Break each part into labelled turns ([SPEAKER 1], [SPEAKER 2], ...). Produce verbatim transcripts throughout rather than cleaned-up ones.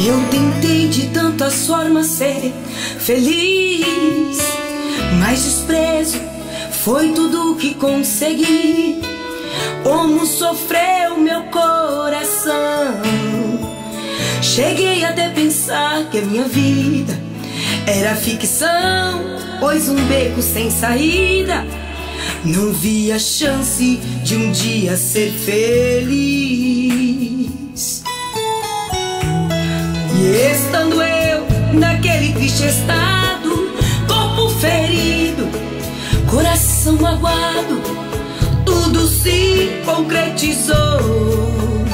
[SPEAKER 1] Eu tentei de tantas formas ser feliz, mas desprezo foi tudo que consegui. Como sofreu meu coração. Cheguei até pensar que a minha vida era ficção, pois um beco sem saída. Não via chance de um dia ser feliz. E estando eu naquele triste estado, corpo ferido, coração magoado, tudo se concretizou.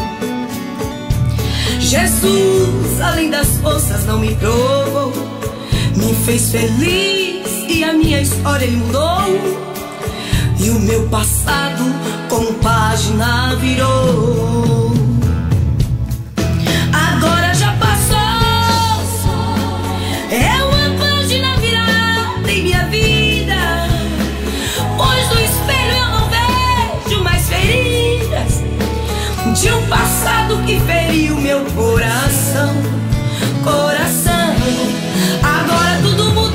[SPEAKER 1] Jesus, além das forças, não me provou, me fez feliz e a minha história ele mudou. E o meu passado com página virou. Agora já passou, é uma página virada em minha vida, pois no espelho eu não vejo mais feridas de um passado que feriu meu coração. Coração, agora tudo mudou.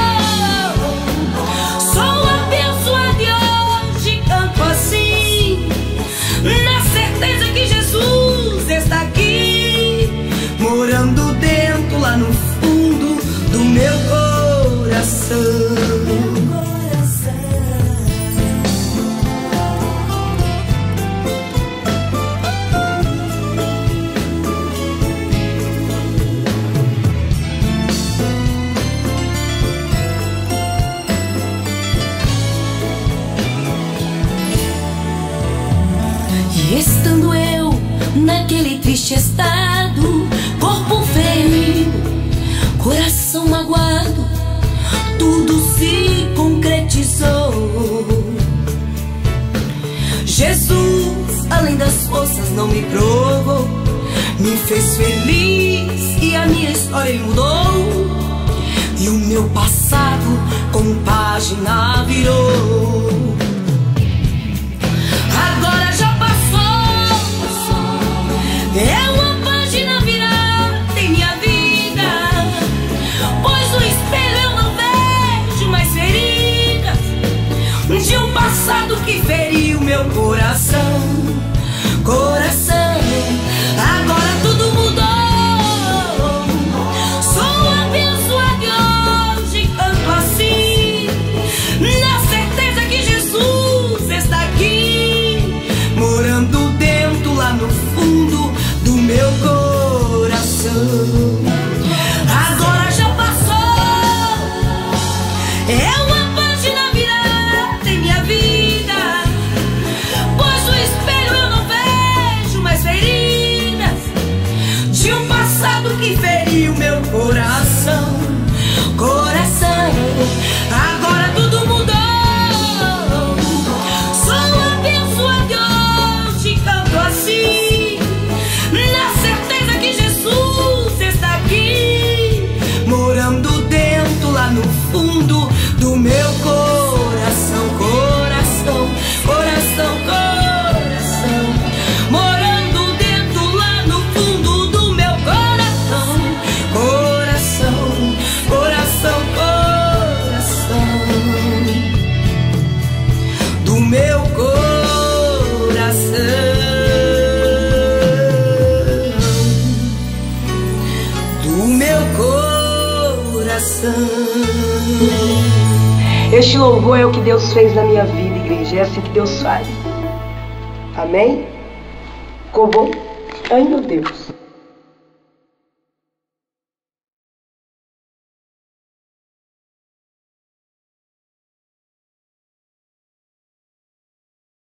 [SPEAKER 1] Sou a pessoa de hoje, canto assim, na certeza que Jesus está aqui, morando dentro, lá no fundo do meu coração. E estando eu naquele triste estado, corpo ferido, coração magoado, tudo se concretizou. Jesus, além das forças, não me provou, me fez feliz e a minha história ele mudou. E o meu passado com página virou. Agora já é uma página virada em minha vida, pois no espelho eu não vejo mais feridas de um passado que feriu meu coração. Coração, agora tudo mudou. Sou a pessoa de hoje, canto assim, na certeza que Jesus está aqui, morando dentro, lá no fundo do meu coração. Agora já passou, é uma página virada em minha vida, pois no espelho eu não vejo mais feridas de um passado que feriu meu coração. Coração, agora tudo mudou. Sou a pessoa de hoje, canto assim, na certeza que Jesus está aqui, morando dentro, lá no fundo do meu coração. Coração, coração, coração, morando dentro, lá no fundo do meu coração. Coração, coração, coração, do meu coração.
[SPEAKER 2] Este louvor é o que Deus fez na minha vida, igreja. É assim que Deus faz. Amém? Como? Ai, meu Deus.